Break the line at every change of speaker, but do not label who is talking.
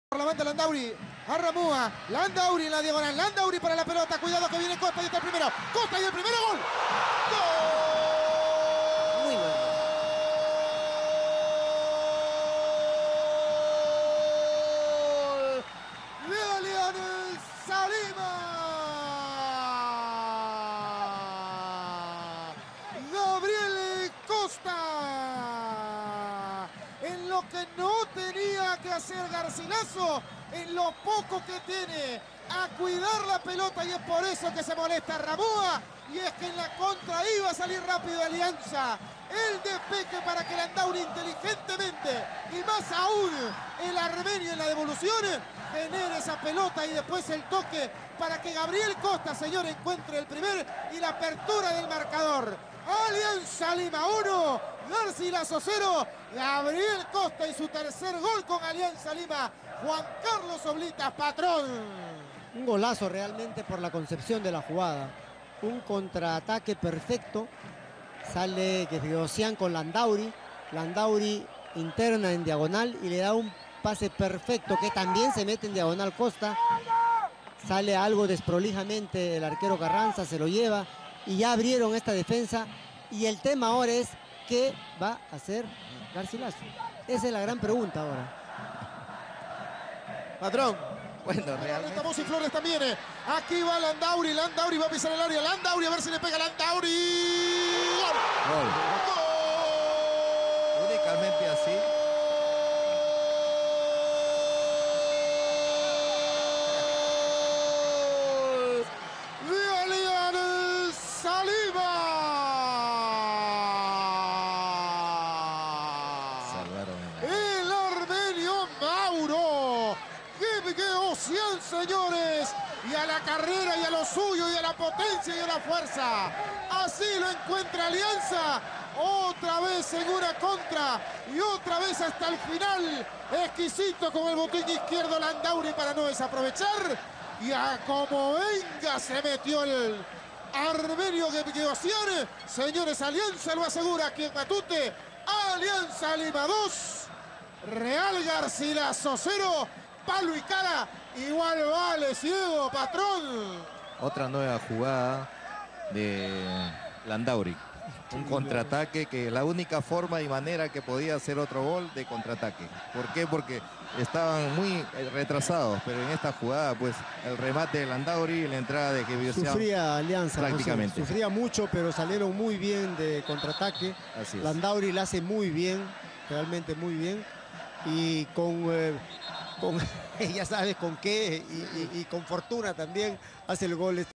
Por la banda Landauri, a Ramúa, Landauri en la diagonal, Landauri para la pelota, cuidado que viene Costa y está el primero, Costa y el primero, gol. ¡Gol!
Muy bueno.
De Alianza Lima. Gabriel Costa. En lo que no tenía que hacer Garcilaso, en lo poco que tiene a cuidar la pelota, y es por eso que se molesta Ramúa, y es que en la contra iba a salir rápido Alianza. El despeje para que Landauri inteligentemente, y más aún el armenio en la devolución, genere esa pelota y después el toque para que Gabriel Costa, señor, encuentre el primer y la apertura del marcador. Alianza Lima 1, Garcilaso 0, Gabriel Costa y su tercer gol con Alianza Lima, Juan Carlos Oblitas, patrón.
Un golazo realmente por la concepción de la jugada. Un contraataque perfecto. Sale Georgian con Landauri. Landauri interna en diagonal y le da un pase perfecto que también se mete en diagonal Costa. Sale algo desprolijamente el arquero Carranza, se lo lleva y ya abrieron esta defensa. Y el tema ahora es ¿qué va a hacer Garcilaso? Esa es la gran pregunta ahora.
Patrón.
Bueno, realmente.
Y Flores también. Aquí va Landauri. Landauri va a pisar el área. Landauri a ver si le pega Landauri. ¡Gol!
Gol.
¡Gol!
Únicamente así.
De Alianza Lima.
Salvaron.
El armenio Mauro. ¡Qué Ocean, señores! Y a la carrera, y a lo suyo, y a la potencia, y a la fuerza. Así lo encuentra Alianza. Otra vez en una contra. Y otra vez hasta el final. Exquisito con el botín izquierdo Landauri para no desaprovechar. Y a como venga se metió el armenio Ocean. Señores, Alianza lo asegura aquí en Matute. Alianza Lima 2. Real Garcilaso 0. Palo y cara, igual vale, ciego, patrón.
Otra nueva jugada de Landauri. Un contraataque que la única forma y manera que podía hacer otro gol de contraataque. ¿Por qué? Porque estaban muy retrasados, pero en esta jugada, pues, el remate de Landauri y la entrada de Georgian.
Sufría Alianza,
prácticamente.
José. Sufría mucho, pero salieron muy bien de contraataque.
Así es.
Landauri la hace muy bien, realmente muy bien. Y con ya sabes con qué, y con fortuna también hace el gol.